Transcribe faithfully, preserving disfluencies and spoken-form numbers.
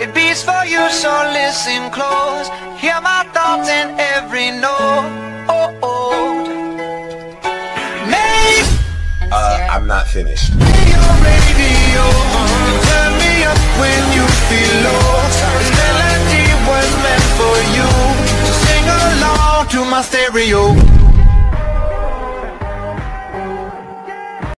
It beats for you, so listen close. Hear my thoughts in every note. Make Uh, I'm not finished. your radio. Turn me up when you feel low. This melody was meant for you. So sing along to my stereo.